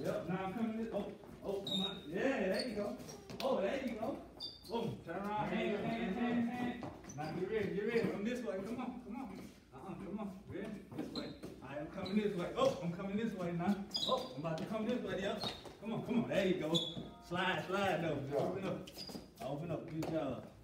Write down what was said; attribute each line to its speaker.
Speaker 1: Yep, now I'm coming this. Oh, come on. Yeah, there you go. Oh, there you go. Boom, turn around, hand. Now get ready. Come this way, come on. Come on, ready? This way. I am coming this way. Oh, I'm coming this way now. Oh, I'm about to come this way, yep. Come on, there you go. Slide though. Open up, good job.